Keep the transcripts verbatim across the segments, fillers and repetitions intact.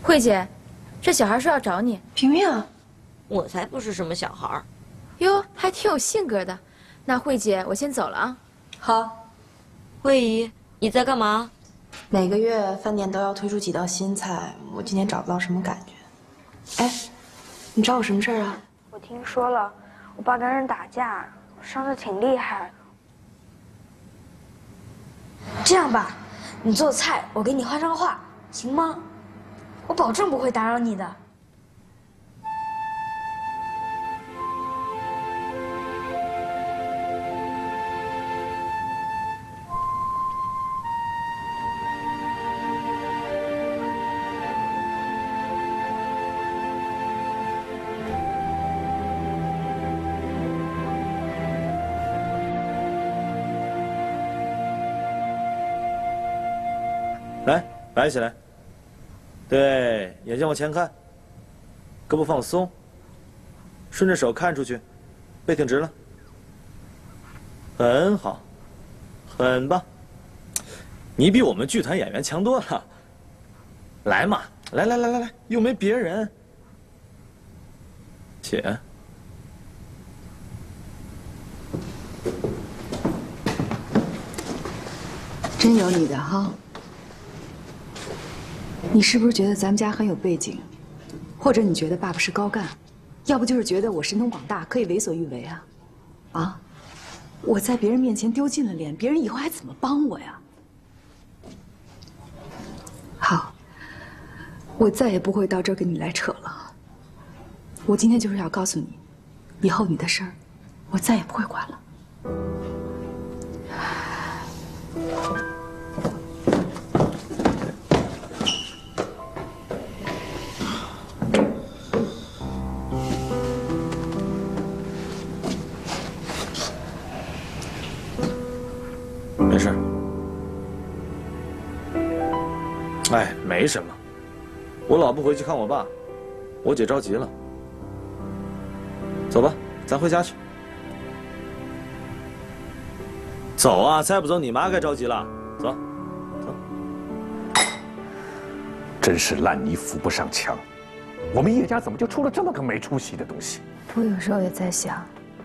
慧姐，这小孩说要找你。 平平啊， 我才不是什么小孩儿。 哟，还挺有性格的。那慧姐，我先走了啊。 好。 慧姨，你在干嘛？ 每个月饭店都要推出几道新菜，我今天找不到什么感觉。哎，你找我什么事儿啊？ 我听说了，我爸跟人打架，伤得挺厉害。这样吧，你做菜，我给你画张画，行吗？我保证不会打扰你的。 来，摆起来。对，眼睛往前看，胳膊放松，顺着手看出去，背挺直了。很好，很棒。你比我们剧团演员强多了。来嘛，来来来来来，又没别人。且。 真有你的哈。你是不是觉得咱们家很有背景，或者你觉得爸爸是高干，要不就是觉得我神通广大，可以为所欲为啊？啊！我在别人面前丢尽了脸，别人以后还怎么帮我呀？好，我再也不会到这儿跟你来扯了。我今天就是要告诉你，以后你的事儿，我再也不会管了。 没事。哎，没什么。我老不回去看我爸，我姐着急了。走吧，咱回家去。走啊，再不走你妈该着急了。走，走。 真是烂泥扶不上墙，我们叶家怎么就出了这么个没出息的东西？ 我有时候也在想，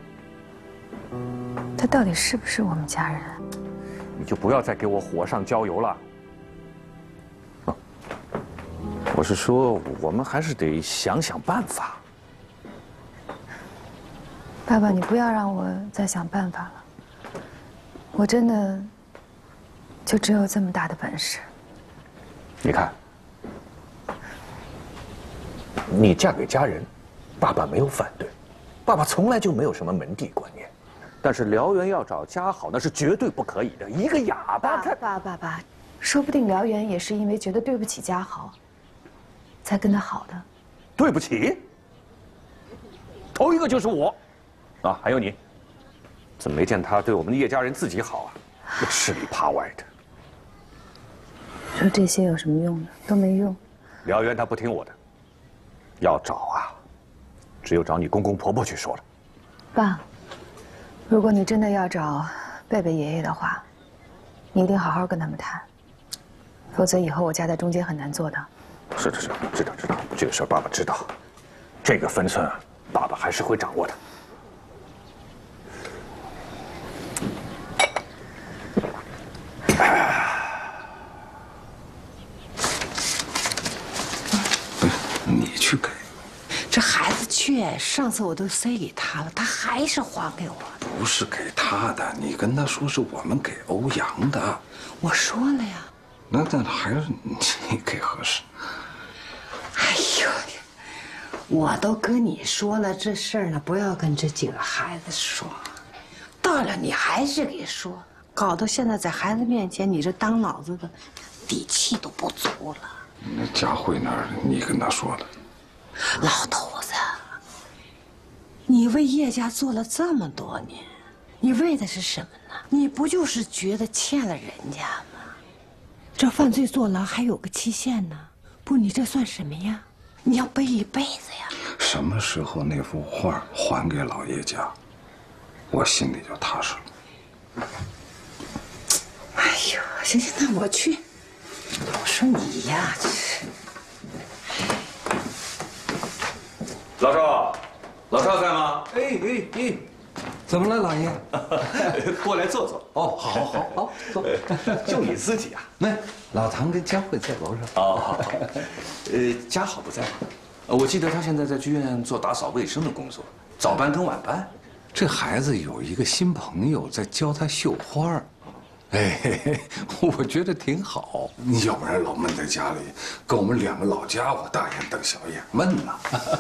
他到底是不是我们家人？ 你就不要再给我火上浇油了。啊，我是说，我们还是得想想办法。 爸爸，你不要让我再想办法了。我真的就只有这么大的本事。 你看，你嫁给家人，爸爸没有反对，爸爸从来就没有什么门第观念。但是辽源要找家好，那是绝对不可以的。一个哑巴，他爸爸爸，说不定辽源也是因为觉得对不起家豪，才跟他好的。 对不起，头一个就是我，啊，还有你，怎么没见他对我们的叶家人自己好啊？那吃里扒外的。 说这些有什么用呢？都没用。 辽源他不听我的，要找啊，只有找你公公婆婆去说了。 爸。如果你真的要找贝贝爷爷的话，你一定好好跟他们谈，否则以后我夹在中间很难做的。 是是是，知道知道，这个事儿爸爸知道，这个分寸爸爸还是会掌握的。 你去给。 这孩子去，上次我都塞给他了，他还是还给我。 不是给他的，你跟他说是我们给欧阳的。 我说了呀。 那那还是你给合适。 哎呦，我都跟你说了这事儿呢，不要跟这几个孩子说。到了你还是给说，搞到现在在孩子面前，你这当老子的底气都不足了。 那佳慧那儿你跟他说了。 老头子，你为叶家做了这么多年，你为的是什么呢？你不就是觉得欠了人家吗？这犯罪坐牢还有个期限呢，不，你这算什么呀？你要背一辈子呀！ 什么时候那幅画还给老叶家，我心里就踏实了。 哎呦，行行，那我去。我说你呀，这是。 老赵，老赵在吗？ 哎哎哎，怎么了，老爷？ 过来坐坐。 哦，好，好，好，坐。 就你自己啊？ 没，老唐跟佳慧在楼上。 哦，呃，佳好不在吗？我记得他现在在剧院做打扫卫生的工作，早班跟晚班。 这孩子有一个新朋友在教他绣花儿，哎，嘿嘿，我觉得挺好。你要不然老闷在家里，跟我们两个老家伙大眼瞪小眼，闷呐。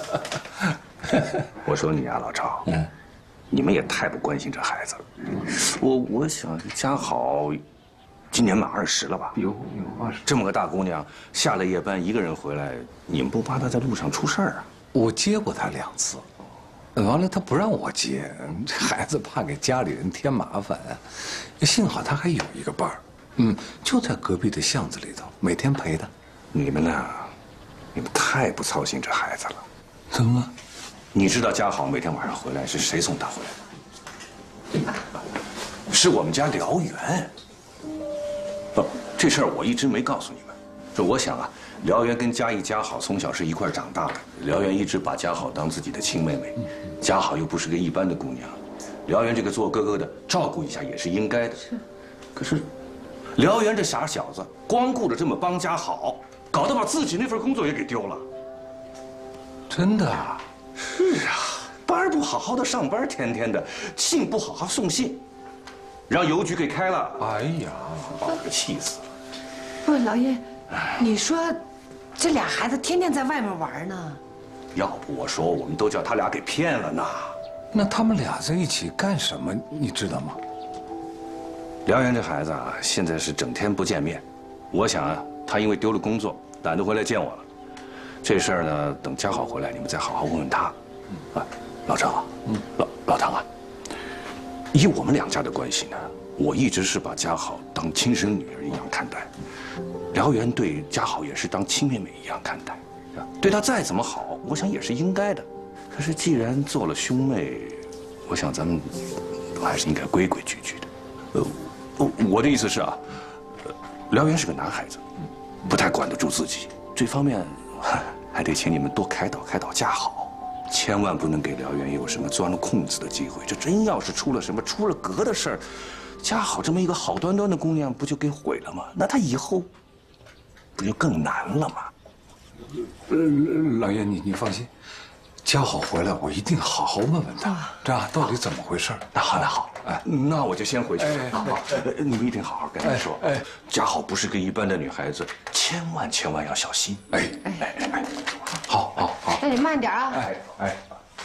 我说你啊，老赵，嗯，你们也太不关心这孩子了。我我想佳好，今年满二十了吧？ 有有二十。 这么个大姑娘，下了夜班一个人回来，你们不怕她在路上出事儿啊？ 我接过她两次。完了，他不让我接，这孩子怕给家里人添麻烦。幸好他还有一个伴儿，嗯，就在隔壁的巷子里头，每天陪他。 你们呢？你们太不操心这孩子了。 怎么了？ 你知道佳好每天晚上回来是谁送他回来的？是我们家辽源。不，这事儿我一直没告诉你们。这我想啊。辽源跟佳艺、佳好从小是一块长大的，辽源一直把佳好当自己的亲妹妹，佳好又不是个一般的姑娘，辽源这个做哥哥的照顾一下也是应该的。是，可是，辽源这傻小子光顾着这么帮佳好，搞得把自己那份工作也给丢了。 真的啊？ 是啊，班不好好的上班，天天的信不好好送信，让邮局给开了。 哎呀， 把我给气死了。 不是老爷，你说。这俩孩子天天在外面玩呢， 要不我说我们都叫他俩给骗了呢。 那他们俩在一起干什么？你知道吗？ 辽源这孩子啊，现在是整天不见面。我想啊，他因为丢了工作，懒得回来见我了。这事儿呢，等佳好回来，你们再好好问问他。啊，老赵啊，嗯，老老唐啊，以我们两家的关系呢，我一直是把佳好当亲生女儿一样看待。辽源对佳好也是当亲妹妹一样看待，对她再怎么好，我想也是应该的。可是既然做了兄妹，我想咱们都还是应该规规矩矩的。呃，我我的意思是啊，辽源是个男孩子，不太管得住自己，这方面还得请你们多开导开导佳好，千万不能给辽源有什么钻了空子的机会。这真要是出了什么出了格的事儿，佳好这么一个好端端的姑娘，不就给毁了吗？那她以后。不就更难了吗？ 呃，老爷，你你放心，佳好回来，我一定好好问问他，这样到底怎么回事？ 那好，那好，哎，那我就先回去了。好不好？你们一定好好跟他说。哎，佳好不是个一般的女孩子，千万千万要小心。哎哎哎哎，好好好， 那你慢点啊。 哎哎。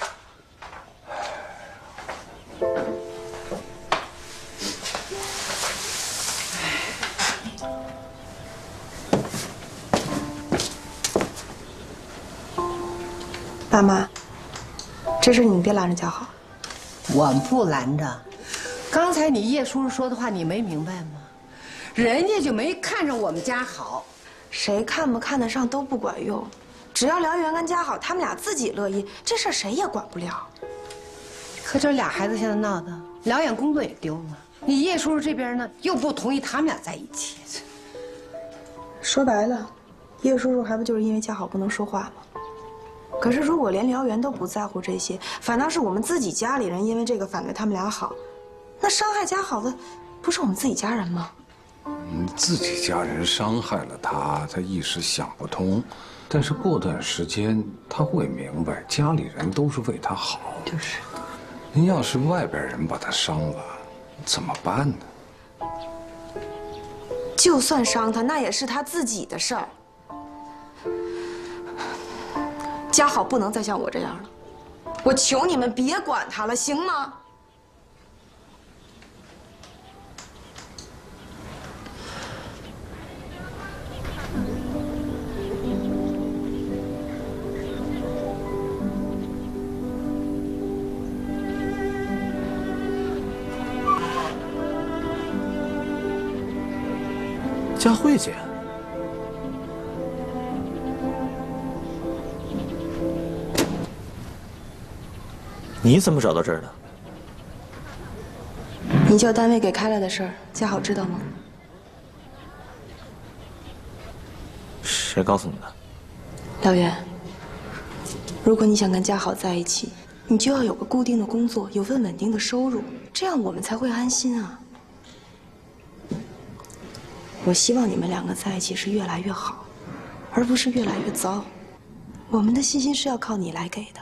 爸妈，这事你们别拦着佳好。 我不拦着。刚才你叶叔叔说的话，你没明白吗？人家就没看上我们家好， 谁看不看得上都不管用，只要辽源跟佳好他们俩自己乐意，这事儿谁也管不了。 可这俩孩子现在闹的，辽远工作也丢了，你叶叔叔这边呢又不同意他们俩在一起。 说白了，叶叔叔还不就是因为佳好不能说话吗？可是，如果连辽源都不在乎这些，反倒是我们自己家里人因为这个反对他们俩好，那伤害佳好的不是我们自己家人吗？ 你自己家人伤害了他，他一时想不通，但是过段时间他会明白，家里人都是为他好。 就是， 您要是外边人把他伤了，怎么办呢？ 就算伤他，那也是他自己的事儿。佳好不能再像我这样了，我求你们别管他了，行吗？ 佳慧姐。你怎么找到这儿的？ 你叫单位给开了的事儿，佳好知道吗？ 谁告诉你的？ 辽源， 如果你想跟嘉豪在一起，你就要有个固定的工作，有份稳定的收入，这样我们才会安心啊。我希望你们两个在一起是越来越好，而不是越来越糟。我们的信心是要靠你来给的。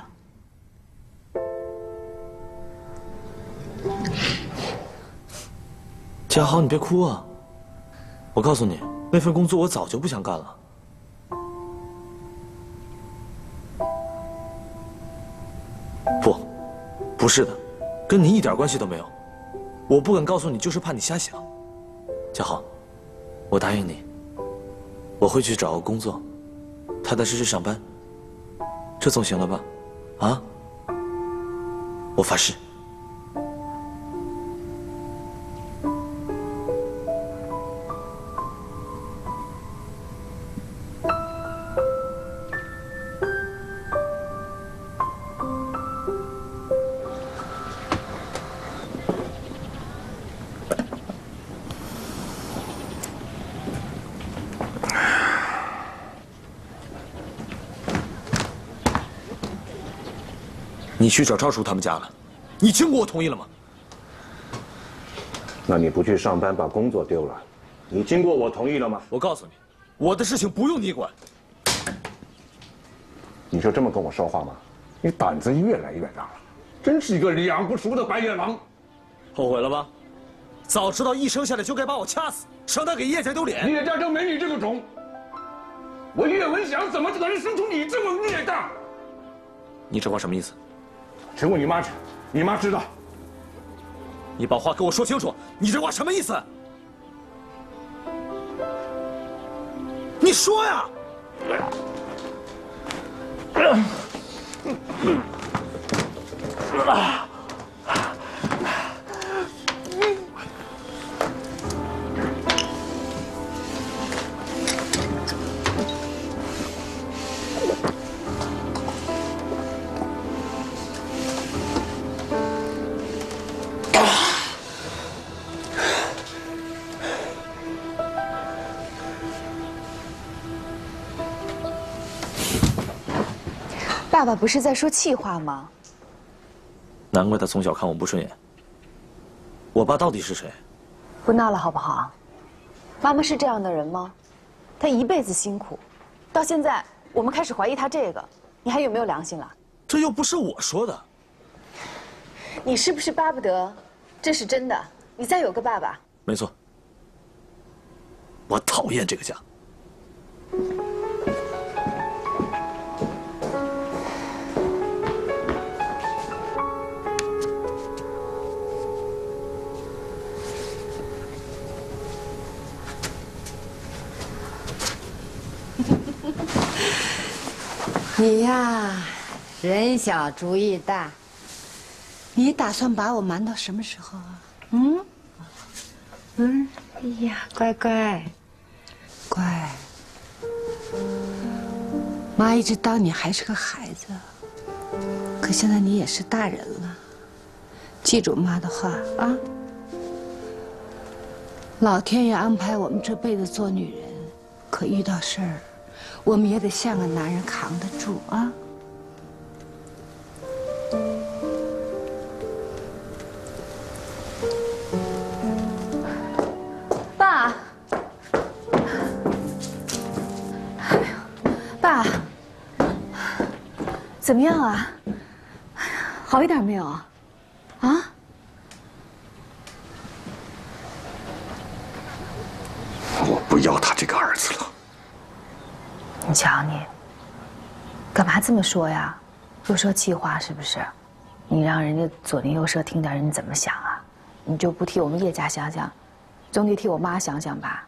嘉豪，你别哭啊！我告诉你，那份工作我早就不想干了。不，不是的，跟你一点关系都没有。我不敢告诉你，就是怕你瞎想。嘉豪，我答应你，我会去找个工作，踏踏实实上班，这总行了吧？啊？我发誓。 你去找赵叔他们家了，你经过我同意了吗？ 那你不去上班，把工作丢了，你经过我同意了吗？ 我告诉你，我的事情不用你管。 你就这么跟我说话吗？你胆子越来越大了，真是一个两不熟的白眼狼。 后悔了吧？早知道一生下来就该把我掐死，省得给叶家丢脸。 叶家就没你这个种。我叶文祥怎么可能生出你这么孽障？ 你这话什么意思？ 请问你妈，你妈知道？ 你把话给我说清楚！你这话什么意思？你说呀！ 爸爸不是在说气话吗？ 难怪他从小看我不顺眼。我爸到底是谁？ 不闹了好不好？妈妈是这样的人吗？她一辈子辛苦，到现在我们开始怀疑她这个，你还有没有良心了？ 这又不是我说的。 你是不是巴不得这是真的？你再有个爸爸？ 没错。我讨厌这个家。 你呀，人小主意大。你打算把我瞒到什么时候啊？嗯？嗯？哎呀，乖乖，乖。妈一直当你还是个孩子，可现在你也是大人了。记住妈的话啊！老天爷安排我们这辈子做女人，可遇到事儿。 我们也得像个男人扛得住啊！ 爸，哎呦，爸，怎么样啊？好一点没有？啊？ 我不要他这个儿子了。 你瞧你，干嘛这么说呀？又说气话是不是？你让人家左邻右舍听到人怎么想啊？你就不替我们叶家想想，总得替我妈想想吧？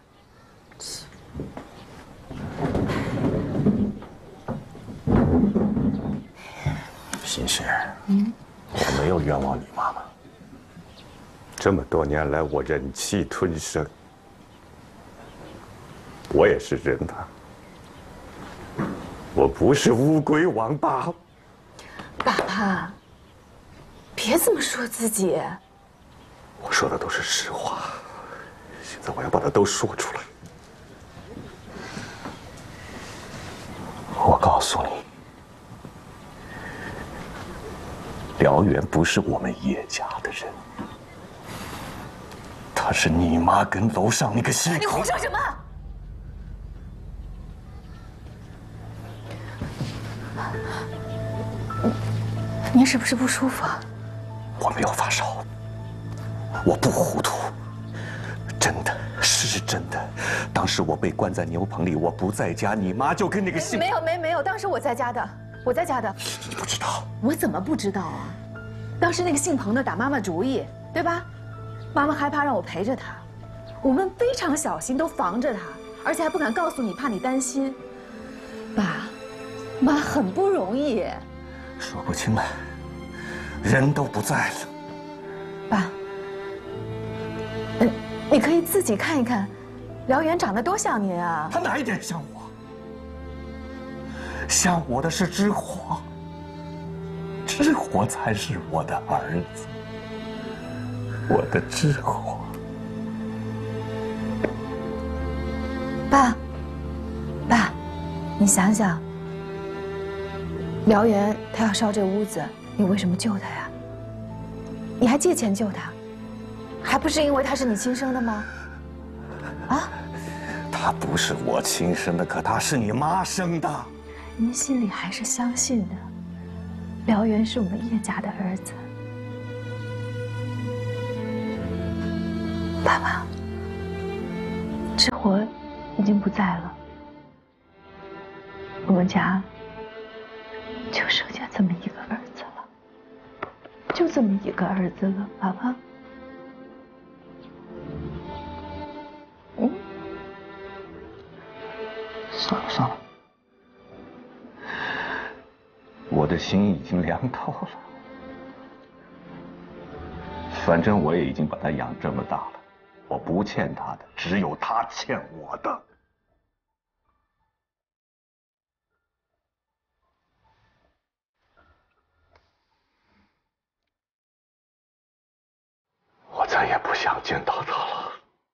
心事，嗯，我没有冤枉你妈妈。这么多年来，我忍气吞声，我也是人呐。 我不是乌龟王八， 爸爸，别这么说自己。 我说的都是实话，现在我要把它都说出来。我告诉你， 辽源不是我们叶家的人，他是你妈跟楼上那个姓。 你胡说什么？您是不是不舒服啊？ 我没有发烧，我不糊涂，真的是真的。当时我被关在牛棚里，我不在家，你妈就跟那个姓…… 没有没没有，当时我在家的，我在家的。 你不知道？ 我怎么不知道啊？当时那个姓彭的打妈妈主意，对吧？妈妈害怕让我陪着她，我们非常小心，都防着她，而且还不敢告诉你，怕你担心。爸，妈很不容易。 说不清了，人都不在了。 爸，嗯，你可以自己看一看，辽源长得多像您啊！ 他哪一点像我？像我的是知火，知火才是我的儿子，我的知火。 爸，爸，你想想，辽源他要烧这屋子，你为什么救他呀？你还借钱救他，还不是因为他是你亲生的吗？啊？ 他不是我亲生的，可他是你妈生的。 您心里还是相信的，辽源是我们叶家的儿子。爸爸，知火已经不在了，我们家就剩下这么一个儿子了，就这么一个儿子了，爸爸。嗯， 算了算了。我的心已经凉透了，反正我也已经把他养这么大了，我不欠他的，只有他欠我的。我再也不想见到他了。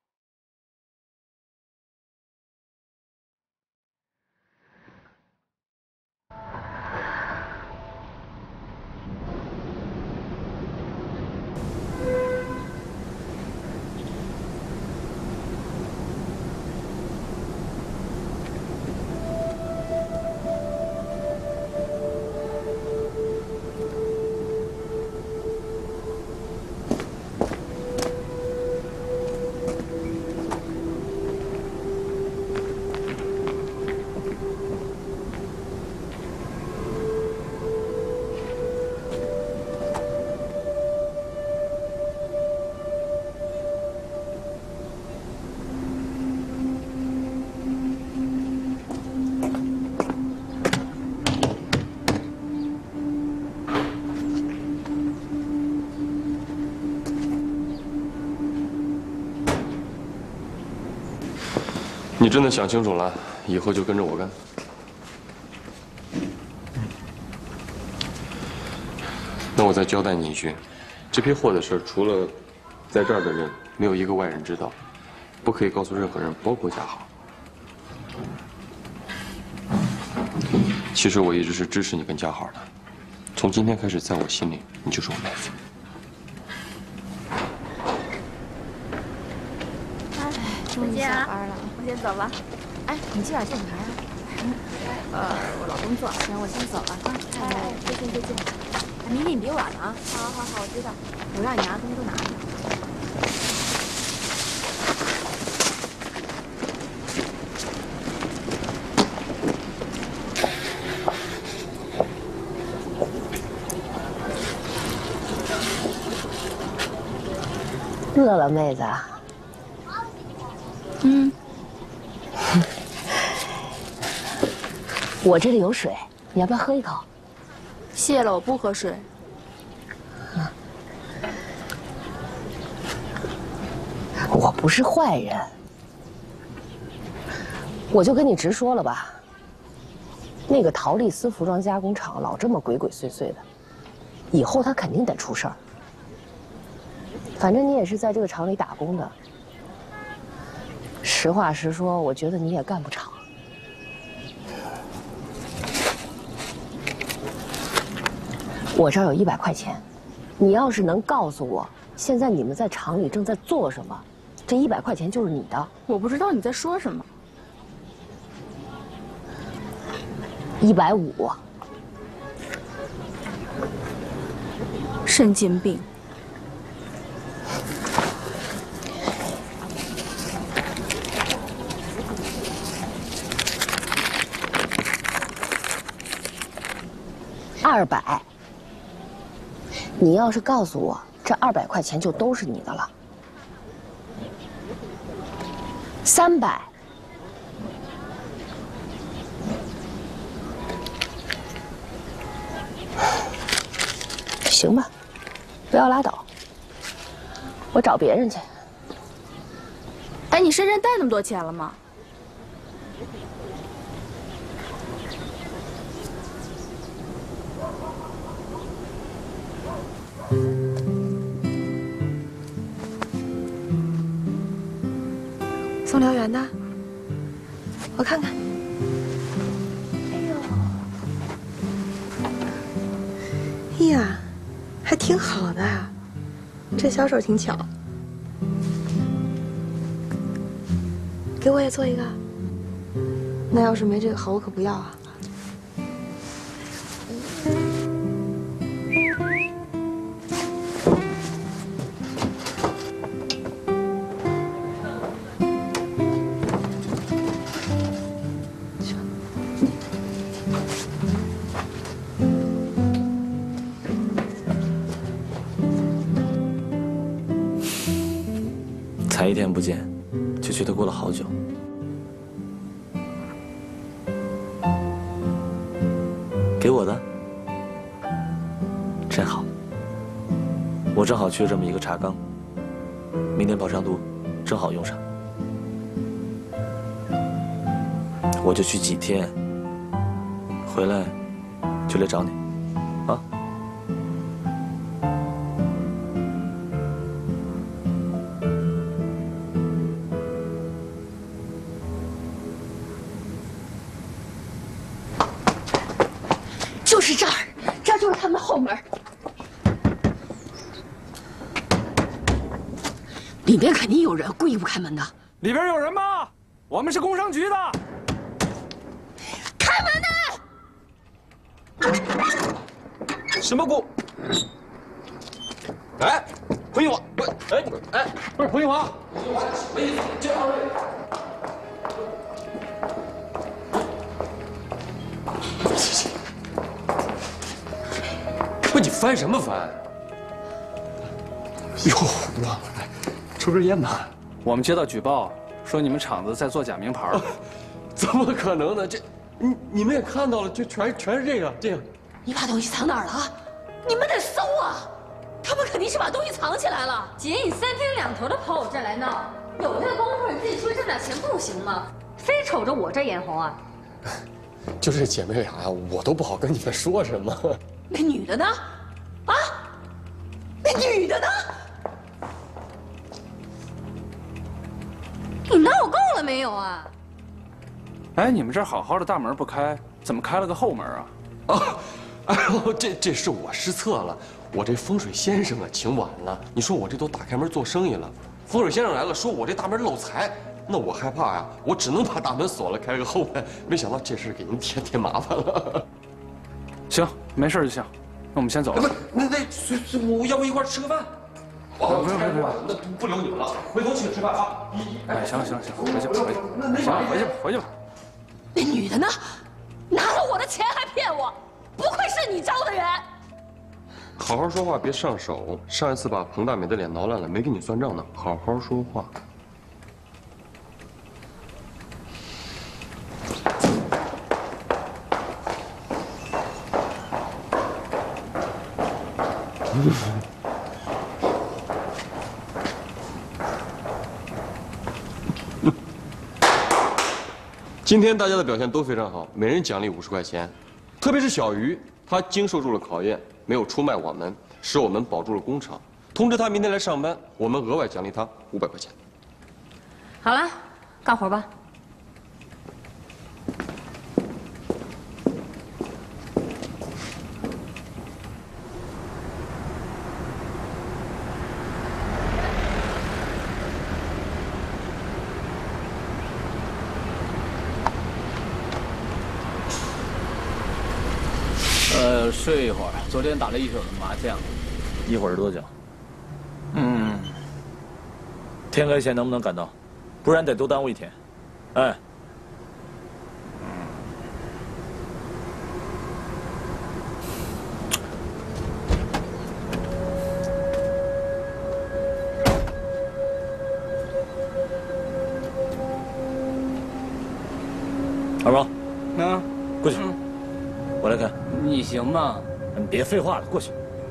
你真的想清楚了，以后就跟着我干。那我再交代你一句，这批货的事除了在这儿的人，没有一个外人知道，不可以告诉任何人，包括家豪。其实我一直是支持你跟家豪的，从今天开始，在我心里，你就是我妹夫。 终于下班了，我先走了。哎，你借点键盘啊？呃，我老公做，行，我先走了啊。哎，再见再见。哎，明天你别晚了啊。好，好，好，我知道。我让你拿东西都拿着。 饿了，妹子。 嗯。 我这里有水，你要不要喝一口？ 谢了，我不喝水。 啊。我不是坏人，我就跟你直说了吧。那个陶丽丝服装加工厂老这么鬼鬼祟祟的，以后他肯定得出事儿。反正你也是在这个厂里打工的，实话实说，我觉得你也干不长。 我这儿有一百块钱，你要是能告诉我现在你们在厂里正在做什么，这一百块钱就是你的。 我不知道你在说什么。 一百五。 神经病。 二百。你要是告诉我这二百块钱就都是你的了。三百。行吧，不要拉倒，我找别人去。 哎，你身上带那么多钱了吗？ 送辽源的，我看看。哎呦，哎呀，还挺好的，这小手挺巧。给我也做一个。那要是没这个好，我可不要啊。 才一天不见，就觉得过了好久。给我的，真好。我正好缺这么一个茶缸，明天跑长途，正好用上。我就去几天，回来就来找你，啊。 就是这儿，这儿就是他们的后门。里面肯定有人，故意不开门的。 里边有人吗？我们是工商局的。 开门的！什么工？哎，彭玉华，不，哎哎，不是彭玉华，什么意思？这二位。不，你翻什么翻？ 哟，胡了，抽根烟吧。 我们接到举报，说你们厂子在做假名牌。 怎么可能呢？这，你你们也看到了，就全全是这个这个。 你把东西藏哪儿了啊？你们得搜啊！他们肯定是把东西藏起来了。 姐，你三天两头的跑我这儿来闹，有那功夫你自己出去挣点钱不行吗？非瞅着我这眼红啊！ 就这姐妹俩呀，我都不好跟你们说什么。 那女的呢？啊？那女的呢？ 你闹够了没有啊？ 哎，你们这好好的大门不开，怎么开了个后门啊？ 哦，哎呦，这这是我失策了，我这风水先生啊请晚了。你说我这都打开门做生意了，风水先生来了，说我这大门漏财，那我害怕呀，我只能把大门锁了，开个后门。没想到这事给您添添麻烦了。 行，没事就行，那我们先走了。 不，那那随随我要不一块吃个饭？ 哦，不用不用不用， 那不留你们了，回头请吃饭啊！ 哎，行了行了行了，回去吧回去吧，行了回去吧回去吧。 那女的呢？拿了我的钱还骗我，不愧是你招的人。 好好说话，别上手。上一次把彭大美的脸挠烂了，没跟你算账呢。好好说话。今天大家的表现都非常好，每人奖励五十块钱。特别是小鱼，他经受住了考验，没有出卖我们，使我们保住了工厂。通知他明天来上班，我们额外奖励他五百块钱。 好了，干活吧。 呃，睡一会儿。昨天打了一宿的麻将。 一会儿多久？ 嗯。 天黑前能不能赶到？不然得多耽误一天。哎。二毛， 啊， 过去，嗯、我来看。 你行吗？ 你别废话了，过去。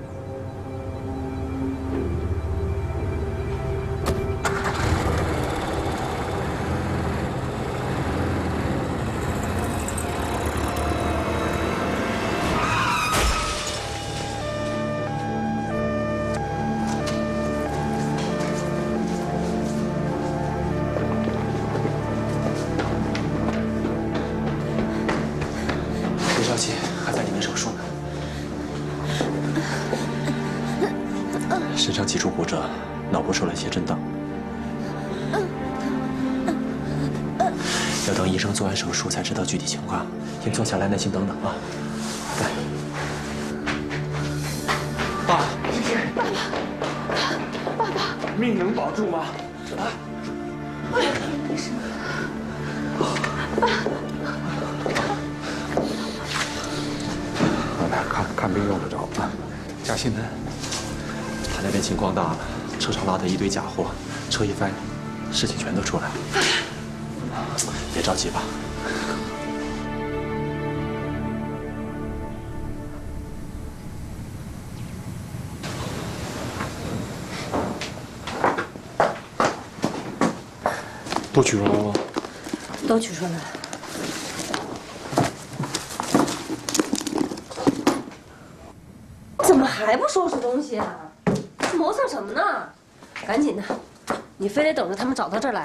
身上几处骨折，脑部受了一些震荡，要等医生做完手术才知道具体情况。先坐下来，耐心等等啊。来， 爸， 爸爸，爸爸， 命能保住吗？啊！ 医生，爸， 来看看病用得着啊。嘉欣呢？ 那边情况大了，车上拉的一堆假货，车一翻，事情全都出来了。别着急吧。 都取出来了吗？ 都取出来了。怎么还不收拾东西啊？ 磨蹭什么呢？赶紧的，你非得等着他们找到这儿来？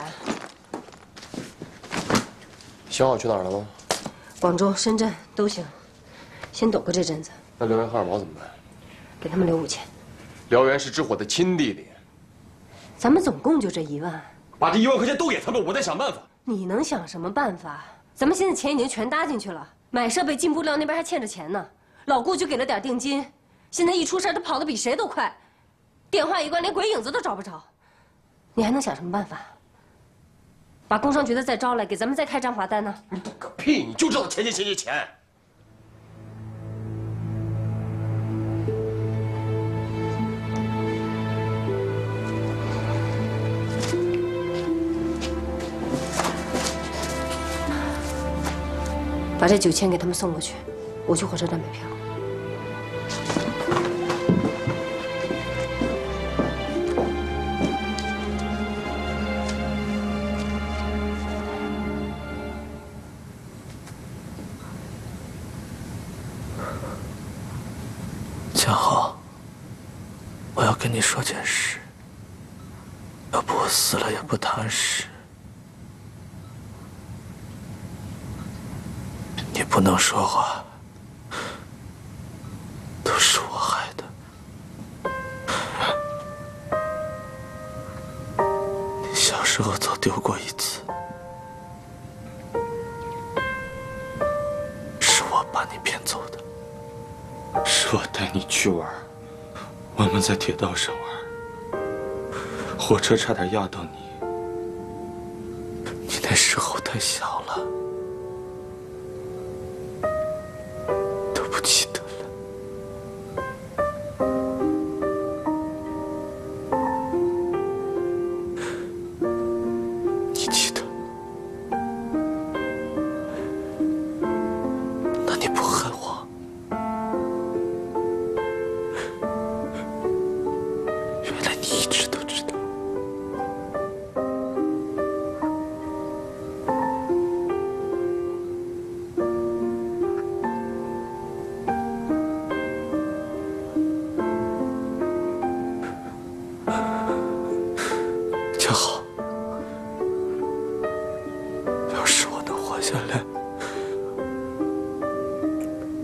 想好去哪儿了吗？ 广州、深圳都行，先躲过这阵子。 那辽源和二毛怎么办？ 给他们留五千。 辽源是知火的亲弟弟， 咱们总共就这一万， 把这一万块钱都给他们，我再想办法。 你能想什么办法？咱们现在钱已经全搭进去了，买设备进布料那边还欠着钱呢。老顾就给了点定金，现在一出事，他跑得比谁都快。 电话一关，连鬼影子都找不着，你还能想什么办法？把工商局的再招来，给咱们再开张罚单呢？ 你懂个屁！你就知道钱钱钱钱钱！ 把这九千给他们送过去，我去火车站买票。 江浩，我要跟你说件事，要不我死了也不踏实。你不能说话，都是我害的。你小时候早丢过一次，是我把你骗走的。 是我带你去玩，我们在铁道上玩，火车差点压到你，你那时候太小了，都不记得了。你记得？那你不恨我？ 江浩，要是我能活下来，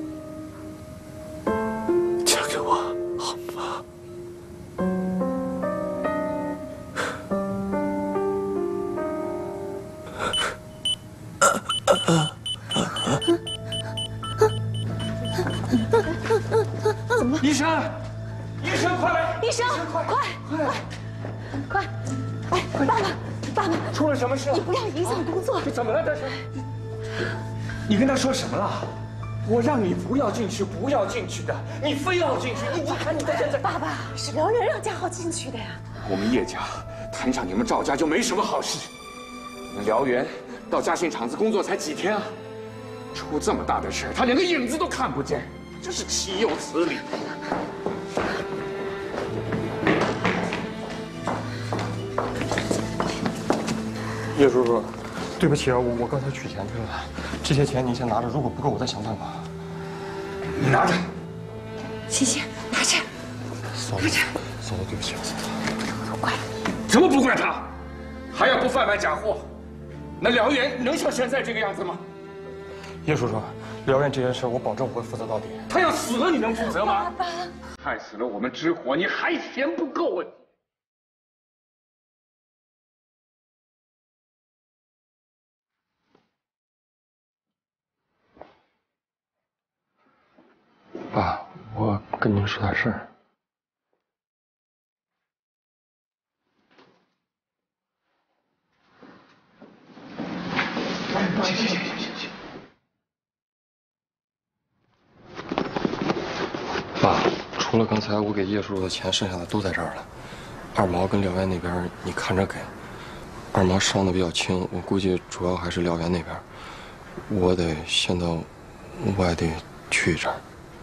怎么了？ 医生，医生，快来！ 医生，快快快快！哎，爸爸，爸爸， 出了什么事？ 你不要影响工作。 这怎么了？这是？你跟他说什么了？我让你不要进去，不要进去的，你非要进去。你你看你的现在。 爸爸，是辽源让嘉豪进去的呀。 我们叶家摊上你们赵家就没什么好事。你们辽源到嘉信厂子工作才几天啊？出这么大的事，他连个影子都看不见，真是岂有此理！ 叶叔叔，对不起啊，我我刚才取钱去了，这些钱您先拿着，如果不够我再想办法。 你拿着。 欣欣，拿着。 嫂子，嫂子，对不起啊，嫂子。 都怪怎么不怪他？还要不贩卖假货？那辽源能像现在这个样子吗？ 叶叔叔，辽源这件事我保证我会负责到底。 他要死了，你能负责吗？ 爸爸， 害死了我们之火，你还嫌不够啊！ 爸，我跟您说点事儿。 行行行行行行。 爸，除了刚才我给叶叔叔的钱，剩下的都在这儿了。二毛跟辽源那边你看着给。二毛伤的比较轻，我估计主要还是辽源那边。我得先到外地去一阵。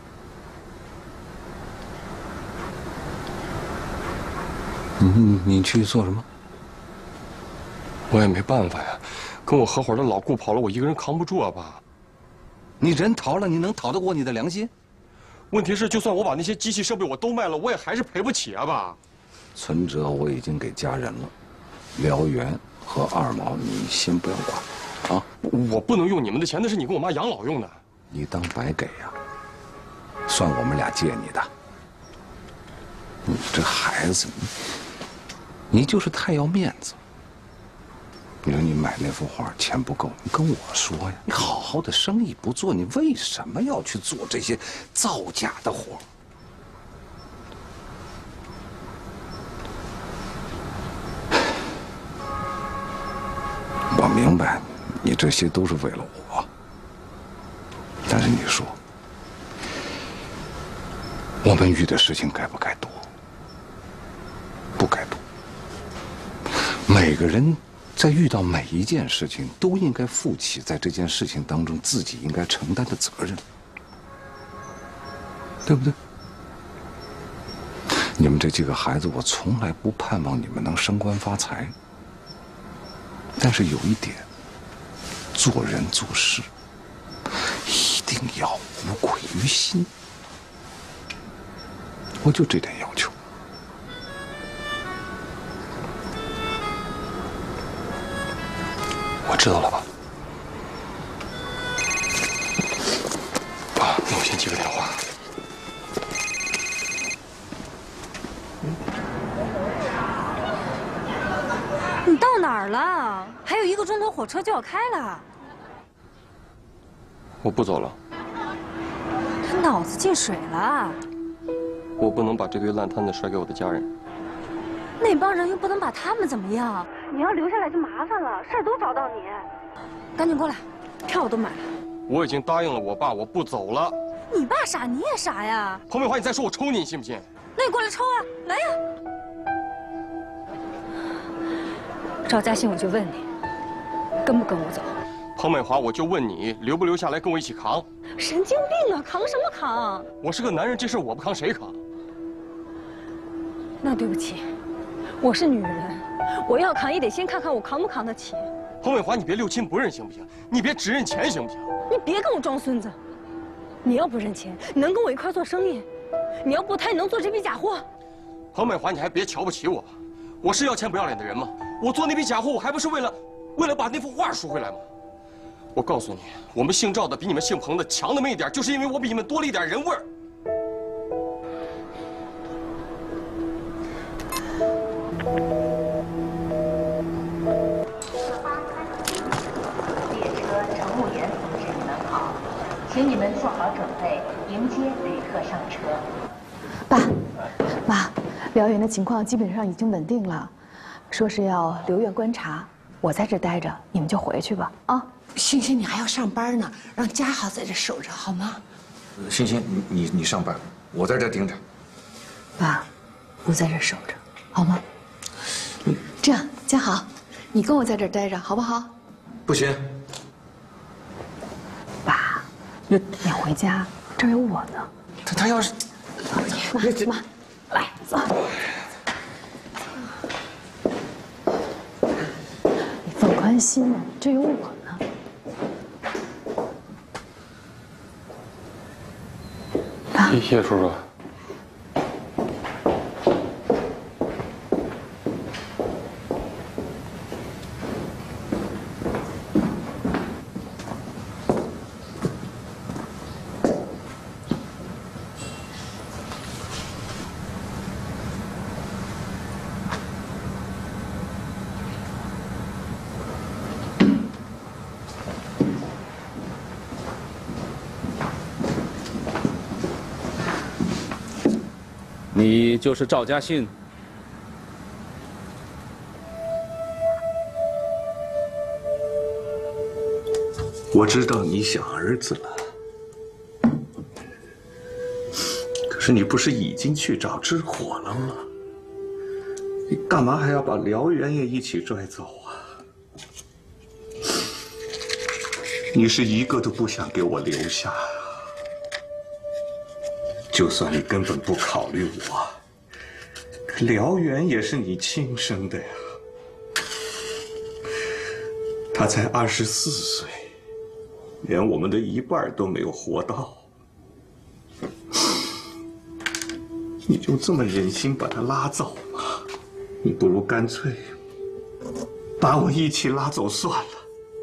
你你去做什么？ 我也没办法呀，跟我合伙的老顾跑了，我一个人扛不住啊，爸。 你人逃了，你能逃得过你的良心？ 问题是，就算我把那些机器设备我都卖了，我也还是赔不起啊，爸。 存折我已经给家人了，辽源和二毛你先不要管，啊！ 我不能用你们的钱，那是你跟我妈养老用的。 你当白给呀？算我们俩借你的。你这孩子，你就是太要面子。你说你买那幅画钱不够，你跟我说呀。你好好的生意不做，你为什么要去做这些造假的活？我明白，你这些都是为了我。但是你说，我们遇的事情该不该多？不该多。每个人在遇到每一件事情，都应该负起在这件事情当中自己应该承担的责任，对不对？你们这几个孩子，我从来不盼望你们能升官发财。但是有一点，做人做事一定要无愧于心。我就这点要求。 我知道了，爸。爸，那我先接个电话。 你到哪儿了？还有一个钟头火车就要开了。 我不走了。 他脑子进水了。 我不能把这堆烂摊子甩给我的家人。 那帮人又不能把他们怎么样？你要留下来就麻烦了，事儿都找到你。赶紧过来，票我都买了。 我已经答应了我爸，我不走了。 你爸傻，你也傻呀？ 彭美华，你再说我抽你，你信不信？ 那你过来抽啊，来呀！赵嘉欣，我就问你，跟不跟我走？ 彭美华，我就问你，留不留下来跟我一起扛？ 神经病啊，扛什么扛？ 我是个男人，这事我不扛谁扛？ 那对不起，我是女人，我要扛也得先看看我扛不扛得起。 彭美华，你别六亲不认行不行？你别只认钱行不行？ 你别跟我装孙子！你要不认钱，你能跟我一块做生意；你要不贪，你能做这批假货。 彭美华，你还别瞧不起我，我是要钱不要脸的人吗？我做那批假货，我还不是为了，为了把那幅画赎回来吗？我告诉你，我们姓赵的比你们姓彭的强那么一点，就是因为我比你们多了一点人味儿。 列车乘务员同志们好，请你们做好准备，迎接旅客上车。 爸，妈，辽源的情况基本上已经稳定了，说是要留院观察，我在这待着，你们就回去吧。啊， 欣欣，你还要上班呢，让嘉豪在这守着好吗？ 欣欣，你你你上班，我在这盯着。 爸，我在这守着，好吗？这样，嘉豪，你跟我在这待着，好不好？ 不行。 爸，你回家，这儿有我呢。 他他要是， 妈妈，来走。你放宽心，这有我呢。 叶叔叔。 你就是赵家信。 我知道你想儿子了，可是你不是已经去找知火了吗？你干嘛还要把燎原也一起拽走啊？你是一个都不想给我留下。就算你根本不考虑我，可燎原也是你亲生的呀。他才二十四岁，连我们的一半都没有活到，你就这么忍心把他拉走吗？你不如干脆把我一起拉走算了。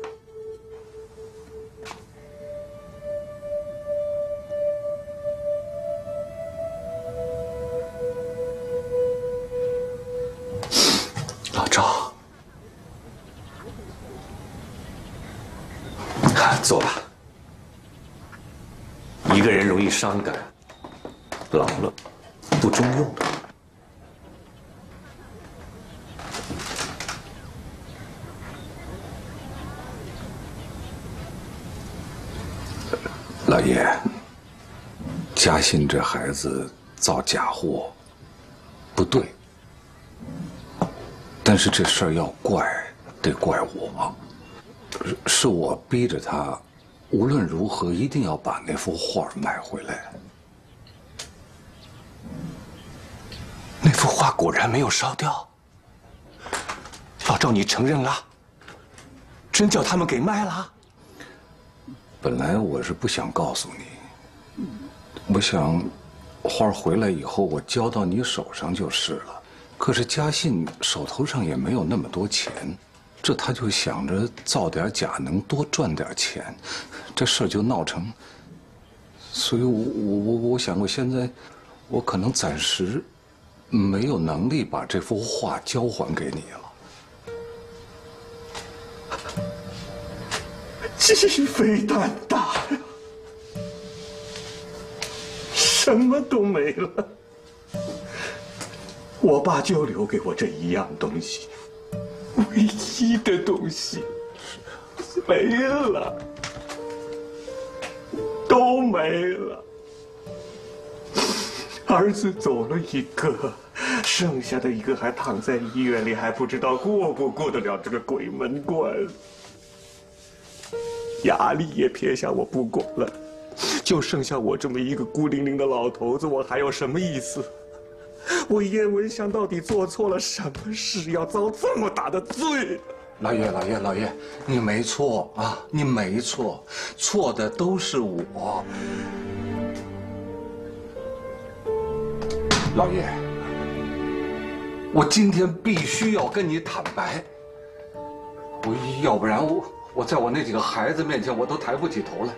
老赵，坐吧。一个人容易伤感，老了不中用。 老爷，嘉信这孩子造假货，不对。但是这事儿要怪，得怪我，是我逼着他，无论如何一定要把那幅画买回来。 那幅画果然没有烧掉。老赵，你承认了？真叫他们给卖了？ 本来我是不想告诉你，我想画回来以后我交到你手上就是了。可是嘉信手头上也没有那么多钱，这他就想着造点假能多赚点钱，这事儿就闹成。所以我我我我想我现在我可能暂时没有能力把这幅画交还给你了。 鸡飞蛋打呀，什么都没了。我爸就留给我这一样东西，唯一的东西，没了，都没了。儿子走了一个，剩下的一个还躺在医院里，还不知道过不过得了这个鬼门关。衙里也撇下我不管了，就剩下我这么一个孤零零的老头子，我还有什么意思？我叶文祥到底做错了什么事，要遭这么大的罪？ 老爷，老爷，老爷，你没错啊，你没错，错的都是我。老爷，我今天必须要跟你坦白，我要不然我我在我那几个孩子面前我都抬不起头来。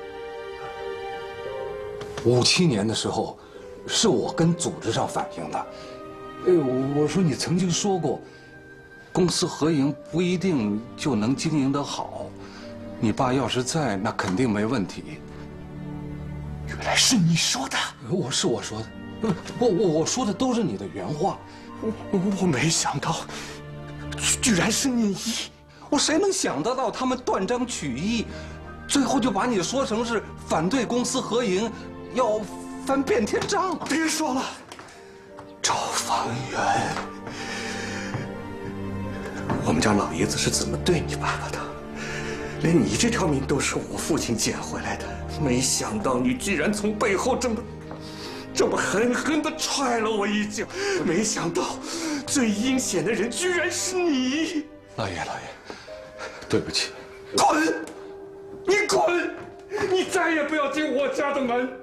五七年的时候。是我跟组织上反映的，哎，我说你曾经说过，公私合营不一定就能经营得好，你爸要是在，那肯定没问题。 来是你说的。我是我说的，我我我说的都是你的原话。我我没想到，居然是你！我谁能想得到他们断章取义，最后就把你说成是反对公私合营，要翻变天账啊！ 别说了，赵方圆，我们家老爷子是怎么对你爸爸的？连你这条命都是我父亲捡回来的，没想到你居然从背后这么。 这么狠狠地踹了我一脚，没想到最阴险的人居然是你！ 老爷，老爷，对不起。 滚！你滚！你再也不要进我家的门！